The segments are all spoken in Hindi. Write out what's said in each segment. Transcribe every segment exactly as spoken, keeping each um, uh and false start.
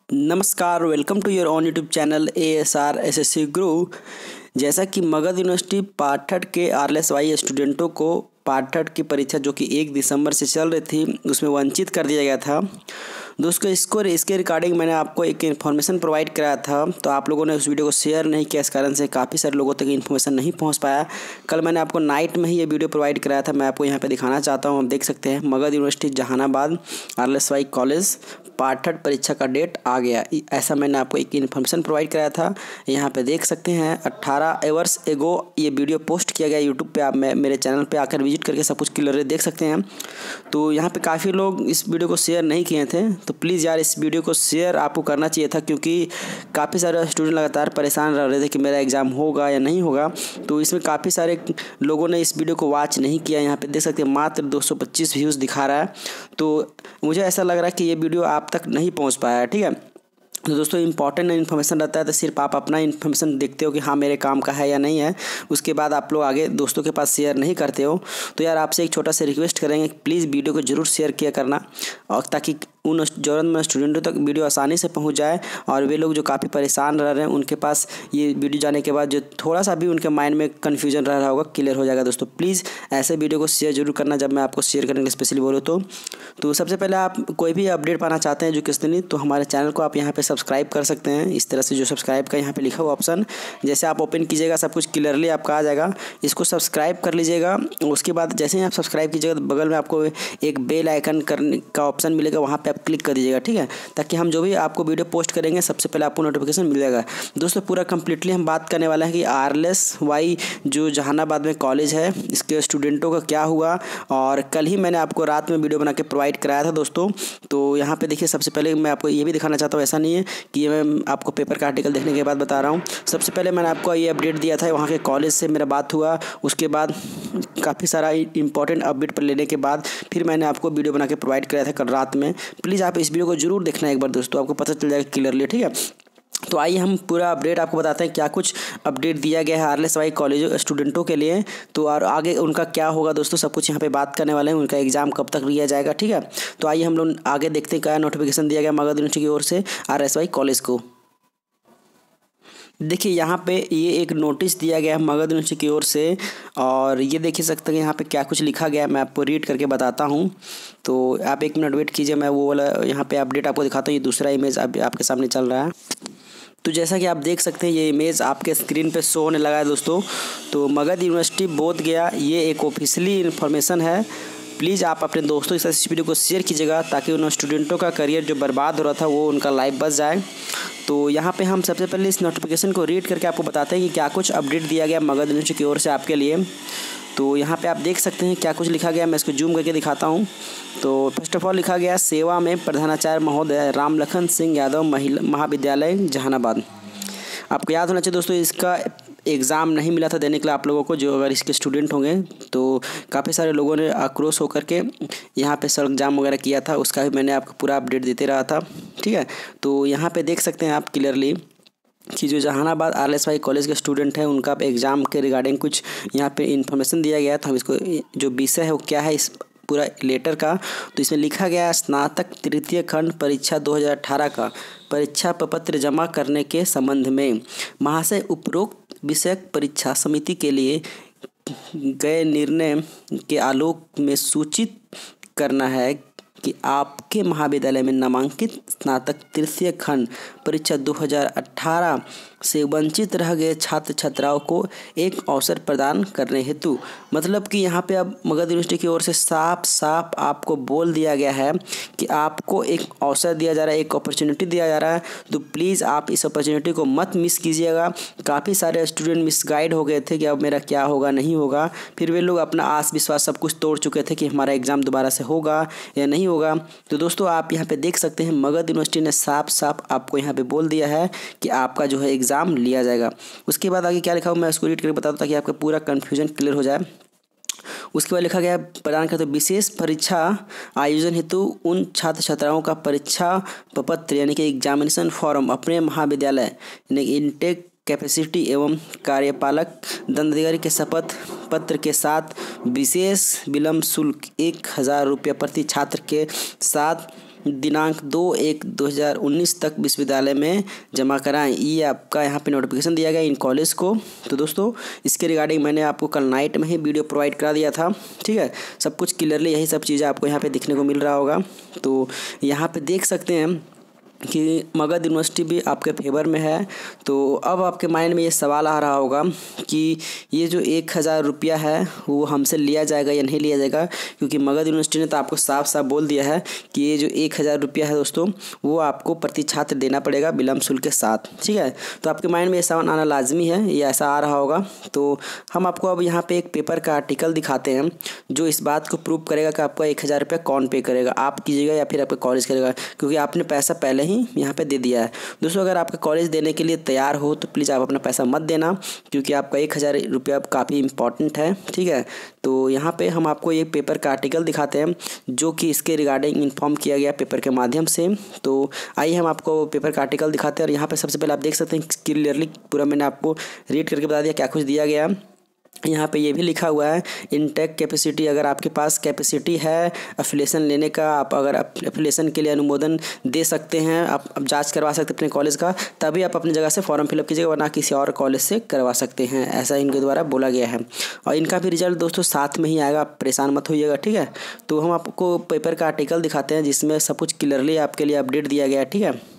नमस्कार, welcome to your own YouTube channel A S R S S C Guru. जैसा कि मगध यूनिवर्सिटी पार्ट थर्ड के आर एल एस वाई स्टूडेंटों को पार्ट थर्ड की परीक्षा जो कि एक दिसंबर से चल रही थी उसमें वंचित कर दिया गया था दोस्तों। इसको इसके रिगार्डिंग मैंने आपको एक इन्फॉर्मेशन प्रोवाइड कराया था, तो आप लोगों ने उस वीडियो को शेयर नहीं किया, इस कारण से काफ़ी सारे लोगों तक इन्फॉर्मेशन नहीं पहुंच पाया। कल मैंने आपको नाइट में ही ये वीडियो प्रोवाइड कराया था, मैं आपको यहाँ पे दिखाना चाहता हूँ। आप देख सकते हैं Magadh university Jehanabad R L S Y college part third परीक्षा का डेट आ गया, ऐसा मैंने आपको एक इन्फॉर्मेशन प्रोवाइड कराया था। यहाँ पे देख सकते हैं अट्ठारह आवर्स एगो ये वीडियो पोस्ट किया गया यूट्यूब पे। आप मेरे चैनल पे आकर विजिट करके सब कुछ क्लियर देख सकते हैं। तो यहाँ पे काफ़ी लोग इस वीडियो को शेयर नहीं किए थे, तो प्लीज़ यार इस वीडियो को शेयर आपको करना चाहिए था, क्योंकि काफ़ी सारे स्टूडेंट लगातार परेशान रह रहे थे कि मेरा एग्ज़ाम होगा या नहीं होगा। तो इसमें काफ़ी सारे लोगों ने इस वीडियो को वॉच नहीं किया। यहाँ पे देख सकते हैं मात्र दो सौ पच्चीस व्यूज़ दिखा रहा है, तो मुझे ऐसा लग रहा है कि ये वीडियो आप तक नहीं पहुँच पाया है। ठीक है, तो दोस्तों इंपॉर्टेंट इन्फॉर्मेशन रहता है तो सिर्फ आप अपना इन्फॉर्मेशन देखते हो कि हाँ मेरे काम का है या नहीं है, उसके बाद आप लोग आगे दोस्तों के पास शेयर नहीं करते हो। तो यार आपसे एक छोटा सा रिक्वेस्ट करेंगे, प्लीज़ वीडियो को ज़रूर शेयर किया करना, और ताकि उन ज़रूरतमंद स्टूडेंटों तक वीडियो आसानी से पहुंच जाए, और वे लोग जो काफ़ी परेशान रह रहे हैं उनके पास ये वीडियो जाने के बाद जो थोड़ा सा भी उनके माइंड में कन्फ्यूजन रह रहा होगा क्लियर हो जाएगा। दोस्तों प्लीज़ ऐसे वीडियो को शेयर जरूर करना जब मैं आपको शेयर करने के स्पेशली बोलूँ तो तो सबसे पहले आप कोई भी अपडेट पाना चाहते हैं एजुकेशनली, तो हमारे चैनल को आप यहाँ पे सब्सक्राइब कर सकते हैं। इस तरह से जो सब्सक्राइब का यहाँ पे लिखा हुआ ऑप्शन जैसे आप ओपन कीजिएगा सब कुछ क्लियरली आपका आ जाएगा, इसको सब्सक्राइब कर लीजिएगा। उसके बाद जैसे ही आप सब्सक्राइब कीजिएगा बगल में आपको एक बेल आइकन करने का ऑप्शन मिलेगा, वहाँ पर आप क्लिक कर दीजिएगा। ठीक है, ताकि हम जो भी आपको वीडियो पोस्ट करेंगे सबसे पहले आपको नोटिफिकेशन मिल जाएगा। दोस्तों पूरा कंप्लीटली हम बात करने वाले हैं कि आर एल एस वाई जो जहानाबाद में कॉलेज है इसके स्टूडेंटों का क्या हुआ, और कल ही मैंने आपको रात में वीडियो बना के प्रोवाइड कराया था दोस्तों। तो यहाँ पे देखिए, सबसे पहले मैं आपको ये भी दिखाना चाहता हूँ, ऐसा नहीं है कि ये मैं आपको पेपर का आर्टिकल देखने के बाद बता रहा हूँ। सबसे पहले मैंने आपको ये अपडेट दिया था, वहाँ के कॉलेज से मेरा बात हुआ, उसके बाद काफ़ी सारा इंपॉर्टेंट अपडेट पर लेने के बाद फिर मैंने आपको वीडियो बना के प्रोवाइड कराया था कल रात में। प्लीज़ आप इस वीडियो को जरूर देखना एक बार दोस्तों, आपको पता चल जाएगा क्लियरली। ठीक है, तो आइए हम पूरा अपडेट आपको बताते हैं क्या कुछ अपडेट दिया गया है R L S Y college स्टूडेंटों के लिए, तो और आगे उनका क्या होगा दोस्तों, सब कुछ यहाँ पे बात करने वाले हैं। उनका एग्जाम कब तक लिया जाएगा, ठीक है। तो आइए हम लोग आगे देखते हैं क्या नोटिफिकेशन दिया गया मगध यूनिवर्सिटी की ओर से R L S Y college को। देखिए यहाँ पे ये एक नोटिस दिया गया है मगध यूनिवर्सिटी की ओर से, और ये देख सकते हैं यहाँ पे क्या कुछ लिखा गया है, मैं आपको रीड करके बताता हूँ। तो आप एक मिनट वेट कीजिए, मैं वो वाला यहाँ पे अपडेट आपको दिखाता हूँ। ये दूसरा इमेज आप, आपके सामने चल रहा है। तो जैसा कि आप देख सकते हैं ये इमेज आपके स्क्रीन पे शो होने लगा है दोस्तों। तो मगध यूनिवर्सिटी बोध गया, ये एक ऑफिशियली इन्फॉर्मेशन है। प्लीज़ आप अपने दोस्तों के साथ इस वीडियो को शेयर कीजिएगा, ताकि उन स्टूडेंटों का करियर जो बर्बाद हो रहा था वो उनका लाइफ बच जाए। तो यहाँ पे हम सबसे पहले इस नोटिफिकेशन को रीड करके आपको बताते हैं कि क्या कुछ अपडेट दिया गया मगध यूनिवर्सिटी की ओर से आपके लिए। तो यहाँ पे आप देख सकते हैं क्या कुछ लिखा गया, मैं इसको जूम करके दिखाता हूँ। तो फर्स्ट ऑफ ऑल लिखा गया, सेवा में प्रधानाचार्य महोदय रामलखन सिंह यादव महिला महाविद्यालय जहानाबाद। आपको याद होना चाहिए दोस्तों, इसका एग्ज़ाम नहीं मिला था देने के लिए आप लोगों को, जो अगर इसके स्टूडेंट होंगे। तो काफ़ी सारे लोगों ने आक्रोश होकर के यहाँ पे सड़क जाम वगैरह किया था, उसका भी मैंने आपको पूरा अपडेट देते रहा था। ठीक है, तो यहाँ पे देख सकते हैं आप क्लियरली कि जो Jehanabad R L S Y college के स्टूडेंट हैं उनका एग्ज़ाम के रिगार्डिंग कुछ यहाँ पे इन्फॉर्मेशन दिया गया है। तो हम इसको जो विषय है वो क्या है इस पूरा लेटर का, तो इसमें लिखा गया है स्नातक तृतीय खंड परीक्षा दो हज़ार अठारह का परीक्षा प्रपत्र जमा करने के संबंध में महाशय उपरोक्त विषयक परीक्षा समिति के लिए गए निर्णय के आलोक में सूचित करना है कि आपके महाविद्यालय में नामांकित स्नातक तृतीय खंड परीक्षा दो हज़ार अठारह से वंचित रह गए छात्र छात्राओं को एक अवसर प्रदान करने हेतु, मतलब कि यहाँ पे अब मगध यूनिवर्सिटी की ओर से साफ साफ आपको बोल दिया गया है कि आपको एक अवसर दिया जा रहा है, एक अपॉर्चुनिटी दिया जा रहा है। तो प्लीज़ आप इस अपॉर्चुनिटी को मत मिस कीजिएगा। काफ़ी सारे स्टूडेंट मिसगाइड हो गए थे कि अब मेरा क्या होगा नहीं होगा, फिर वे लोग अपना आस विश्वास सब कुछ तोड़ चुके थे कि हमारा एग्ज़ाम दोबारा से होगा या नहीं होगा। तो दोस्तों आप यहाँ पे देख सकते हैं मगध यूनिवर्सिटी ने साफ साफ आपको यहाँ पे बोल दिया है कि आपका जो है एग्ज़ाम लिया जाएगा। उसके बाद आगे क्या लिखा हुआ मैं उसको रीड करके बताता हूँ, ताकि आपका पूरा कन्फ्यूजन क्लियर हो जाए। उसके बाद लिखा गया प्रदान करते विशेष परीक्षा आयोजन हेतु उन छात्र छात्राओं का परीक्षा प्रपत्र यानी कि एग्जामिनेशन फॉर्म अपने महाविद्यालय यानी इनटेक कैपेसिटी एवं कार्यपालक दंडाधिकारी के शपथ पत्र के साथ विशेष विलंब शुल्क एक हज़ार रुपये प्रति छात्र के साथ दिनांक दो एक दो हज़ार उन्नीस तक विश्वविद्यालय में जमा कराएं। ये आपका यहाँ पे नोटिफिकेशन दिया गया इन कॉलेज को। तो दोस्तों इसके रिगार्डिंग मैंने आपको कल नाइट में ही वीडियो प्रोवाइड करा दिया था, ठीक है। सब कुछ क्लियरली यही सब चीज़ें आपको यहाँ पे देखने को मिल रहा होगा। तो यहाँ पे देख सकते हैं कि मगध यूनिवर्सिटी भी आपके फेवर में है। तो अब आपके माइंड में ये सवाल आ रहा होगा कि ये जो एक हज़ार रुपया है वो हमसे लिया जाएगा या नहीं लिया जाएगा, क्योंकि मगध यूनिवर्सिटी ने तो आपको साफ साफ बोल दिया है कि ये जो एक हज़ार रुपया है दोस्तों वो आपको प्रति छात्र देना पड़ेगा विलम्ब शुल्क के साथ, ठीक है। तो आपके माइंड में ये सवाल आना लाजमी है, ये ऐसा आ रहा होगा। तो हम आपको अब यहाँ पर एक पेपर का आर्टिकल दिखाते हैं जो इस बात को प्रूव करेगा कि आपका एक हज़ार रुपया कौन पे करेगा, आप कीजिएगा या फिर आपका कॉलेज करेगा, क्योंकि आपने पैसा पहले ही यहाँ पे दे दिया है। दोस्तों अगर आपका कॉलेज देने के लिए तैयार हो तो प्लीज़ आप अपना पैसा मत देना, क्योंकि आपका एक हज़ार रुपया काफ़ी इंपॉर्टेंट है, ठीक है। तो यहाँ पे हम आपको ये पेपर का आर्टिकल दिखाते हैं जो कि इसके रिगार्डिंग इन्फॉर्म किया गया पेपर के माध्यम से। तो आइए हम आपको पेपर का आर्टिकल दिखाते हैं। और यहाँ पे सबसे पहले आप देख सकते हैं क्लियरली पूरा मैंने आपको रीड करके बता दिया क्या कुछ दिया गया। यहाँ पे ये भी लिखा हुआ है इनटेक कैपेसिटी, अगर आपके पास कैपेसिटी है एफिलिएशन लेने का, आप अगर एफिलिएशन के लिए अनुमोदन दे सकते हैं, आप अब जांच करवा सकते हैं अपने कॉलेज का, तभी आप अपनी जगह से फॉर्म फिलअप कीजिएगा, वरना किसी और कॉलेज से करवा सकते हैं, ऐसा इनके द्वारा बोला गया है। और इनका भी रिजल्ट दोस्तों साथ में ही आएगा, आप परेशान मत होइएगा, ठीक है। तो हम आपको पेपर का आर्टिकल दिखाते हैं जिसमें सब कुछ क्लियरली आपके लिए अपडेट दिया गया है, ठीक है।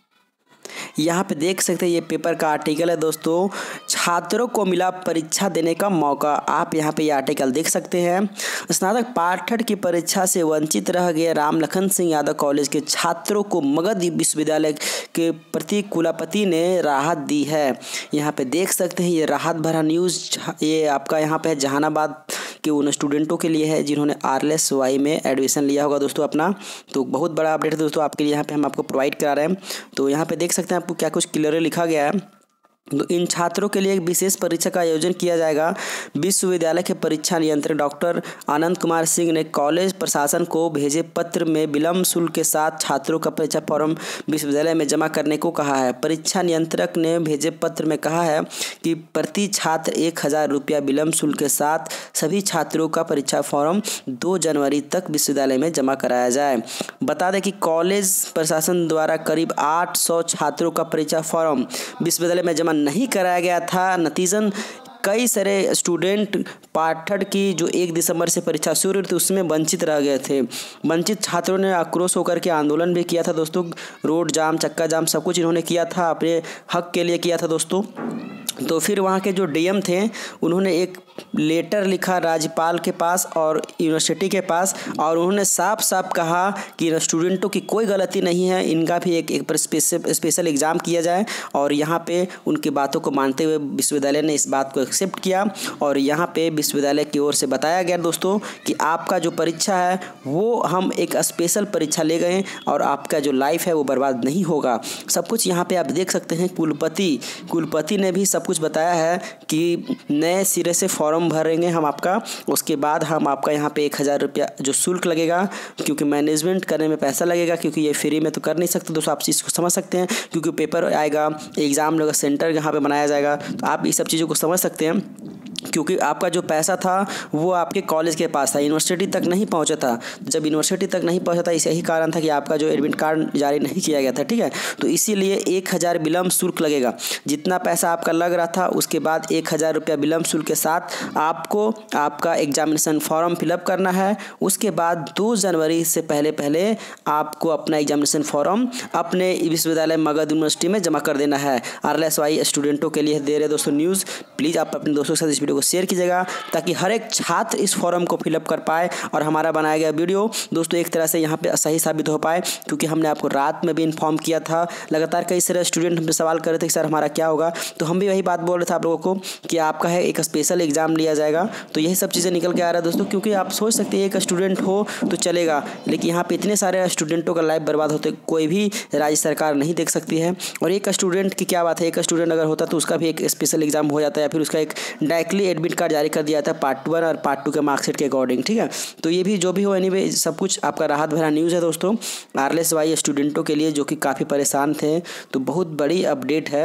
यहाँ पे देख सकते हैं ये पेपर का आर्टिकल है दोस्तों, छात्रों को मिला परीक्षा देने का मौका। आप यहाँ पे ये आर्टिकल देख सकते हैं। स्नातक पाठ्यक्रम की परीक्षा से वंचित रह गए राम लखन सिंह यादव कॉलेज के छात्रों को मगध विश्वविद्यालय के प्रति कुलपति ने राहत दी है। यहाँ पे देख सकते हैं ये राहत भरा न्यूज़, ये आपका यहाँ पे जहानाबाद के उन स्टूडेंटों के लिए है जिन्होंने आर एल एस वाई में एडमिशन लिया होगा दोस्तों अपना। तो बहुत बड़ा अपडेट है दोस्तों आपके लिए, यहाँ पे हम आपको प्रोवाइड करा रहे हैं। तो यहाँ पे देख सकते हैं आपको क्या कुछ क्लियरली लिखा गया है। तो इन छात्रों के लिए एक विशेष परीक्षा का आयोजन किया जाएगा। विश्वविद्यालय के परीक्षा नियंत्रक डॉक्टर आनंद कुमार सिंह ने कॉलेज प्रशासन को भेजे पत्र में विलम्ब शुल्क के साथ छात्रों का परीक्षा फॉर्म विश्वविद्यालय में जमा करने को कहा है। परीक्षा नियंत्रक ने भेजे पत्र में कहा है कि प्रति छात्र एक हज़ार रुपया विलम्ब शुल्क के साथ सभी छात्रों का परीक्षा फॉर्म दो जनवरी तक विश्वविद्यालय में जमा कराया जाए। बता दें कि कॉलेज प्रशासन द्वारा करीब आठ सौ छात्रों का परीक्षा फॉर्म विश्वविद्यालय में जमा नहीं कराया गया था। नतीजन कई सारे स्टूडेंट पाठ्यक्रम की जो एक दिसंबर से परीक्षा शुरू हुई थी उसमें वंचित रह गए थे। वंचित छात्रों ने आक्रोश होकर के आंदोलन भी किया था दोस्तों, रोड जाम, चक्का जाम, सब कुछ इन्होंने किया था, अपने हक के लिए किया था दोस्तों। तो फिर वहाँ के जो डी एम थे उन्होंने एक लेटर लिखा राज्यपाल के पास और यूनिवर्सिटी के पास, और उन्होंने साफ साफ कहा कि स्टूडेंटों की कोई गलती नहीं है, इनका भी एक एक स्पेशल स्पेशल एग्ज़ाम किया जाए। और यहाँ पे उनकी बातों को मानते हुए विश्वविद्यालय ने इस बात को एक्सेप्ट किया और यहाँ पे विश्वविद्यालय की ओर से बताया गया दोस्तों कि आपका जो परीक्षा है वो हम एक स्पेशल परीक्षा ले गए और आपका जो लाइफ है वो बर्बाद नहीं होगा। सब कुछ यहाँ पे आप देख सकते हैं। कुलपति कुलपति ने भी सब कुछ बताया है कि नए सिरे से फॉर्म भरेंगे हम आपका, उसके बाद हम आपका यहाँ पे एक हज़ार रुपया जो शुल्क लगेगा, क्योंकि मैनेजमेंट करने में पैसा लगेगा, क्योंकि ये फ्री में तो कर नहीं सकते दोस्तों, आप चीज़ को समझ सकते हैं, क्योंकि पेपर आएगा, एग्ज़ाम लगा, सेंटर यहाँ पे बनाया जाएगा, तो आप ये सब चीज़ों को समझ सकते हैं। क्योंकि आपका जो पैसा था वो आपके कॉलेज के पास था, यूनिवर्सिटी तक नहीं पहुंचा था। जब यूनिवर्सिटी तक नहीं पहुंचा था इसे यही कारण था कि आपका जो एडमिट कार्ड जारी नहीं किया गया था, ठीक है। तो इसीलिए एक हज़ार विलम्ब शुल्क लगेगा। जितना पैसा आपका लग रहा था उसके बाद एक हज़ार रुपया विलम्ब शुल्क के साथ आपको आपका एग्जामिनेशन फॉर्म फिलअप करना है। उसके बाद दो जनवरी से पहले पहले आपको अपना एग्जामिनेशन फॉर्म अपने विश्वविद्यालय मगध यूनिवर्सिटी में जमा कर देना है। आर एल एस वाई स्टूडेंटों के लिए दे रहे दोस्तों न्यूज़, प्लीज़ आप अपने दोस्तों के साथ इस वीडियो को शेयर कीजिएगा ताकि हर एक छात्र इस फॉर्म को फिलअप कर पाए और हमारा बनाया गया वीडियो दोस्तों एक तरह से यहाँ पे सही साबित हो पाए, क्योंकि हमने आपको रात में भी इन्फॉर्म किया था। लगातार कई सारे स्टूडेंट हमसे सवाल कर रहे थे कि सर हमारा क्या होगा, तो हम भी वही बात बोल रहे थे आप लोगों को कि आपका है एक स्पेशल एग्जाम लिया जाएगा। तो यही सब चीज़ें निकल के आ रहा है दोस्तों, क्योंकि आप सोच सकते हैं एक स्टूडेंट हो तो चलेगा, लेकिन यहाँ पे इतने सारे स्टूडेंटों का लाइफ बर्बाद होते कोई भी राज्य सरकार नहीं देख सकती है। और एक स्टूडेंट की क्या बात है, एक स्टूडेंट अगर होता तो उसका भी एक स्पेशल एग्जाम हो जाता है, या फिर उसका एक डायरेक्टली एडमिट कार्ड जारी कर दिया जाता है पार्ट वन और पार्ट टू के मार्कशीट के अकॉर्डिंग, ठीक है। तो ये भी जो भी हो एनीवे सब कुछ आपका राहत भरा न्यूज़ है दोस्तों आर एल एस वाई स्टूडेंटों के लिए जो कि काफ़ी परेशान थे। तो बहुत बड़ी अपडेट है।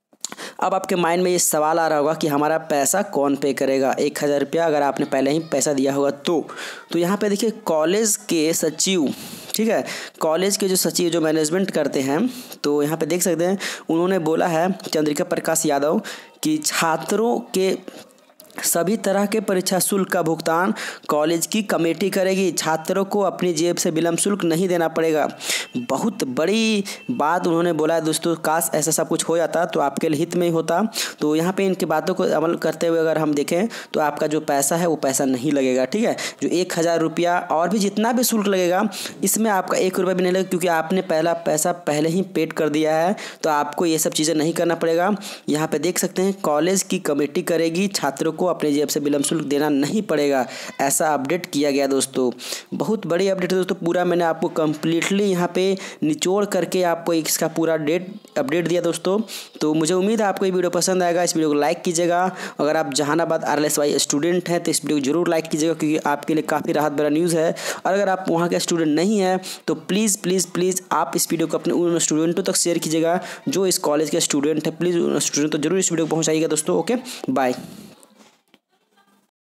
अब आपके माइंड में ये सवाल आ रहा होगा कि हमारा पैसा कौन पे करेगा, एक हज़ार रुपया अगर आपने पहले ही पैसा दिया होगा तो तो यहाँ पे देखिए कॉलेज के सचिव ठीक है। कॉलेज के जो सचिव जो मैनेजमेंट करते हैं, तो यहाँ पे देख सकते हैं उन्होंने बोला है, चंद्रिका प्रकाश यादव, कि छात्रों के सभी तरह के परीक्षा शुल्क का भुगतान कॉलेज की कमेटी करेगी। छात्रों को अपनी जेब से विलम्ब शुल्क नहीं देना पड़ेगा। बहुत बड़ी बात उन्होंने बोला है दोस्तों। काश ऐसा सब कुछ हो जाता तो आपके लिए हित में ही होता। तो यहाँ पे इनकी बातों को अमल करते हुए अगर हम देखें तो आपका जो पैसा है वो पैसा नहीं लगेगा, ठीक है। जो एक हज़ार रुपया और भी जितना भी शुल्क लगेगा, इसमें आपका एक रुपया भी नहीं लगेगा, क्योंकि आपने पहला पैसा पहले ही पेड कर दिया है। तो आपको ये सब चीज़ें नहीं करना पड़ेगा। यहाँ पे देख सकते हैं कॉलेज की कमेटी करेगी, छात्रों को अपने जेब से विलम्ब शुल्क देना नहीं पड़ेगा, ऐसा अपडेट किया गया दोस्तों। बहुत बड़ी अपडेट है दोस्तों। पूरा मैंने आपको कंप्लीटली यहाँ पे निचोड़ करके आपको इसका पूरा डेट अपडेट दिया दोस्तों। तो मुझे उम्मीद है आपको ये वीडियो पसंद आएगा। इस वीडियो को लाइक कीजिएगा। अगर आप Jehanabad R L S Y student हैं तो इस वीडियो को जरूर लाइक कीजिएगा, क्योंकि आपके लिए काफ़ी राहत भरा न्यूज़ है। और अगर आप वहाँ के स्टूडेंट नहीं हैं तो प्लीज़ प्लीज़ प्लीज़ आप इस वीडियो को अपने उन स्टूडेंटों तक शेयर कीजिएगा जो इस कॉलेज के स्टूडेंट हैं। प्लीज़ उन स्टूडेंट तो जरूर इस वीडियो को पहुँचाइएगा दोस्तों। Okay, bye.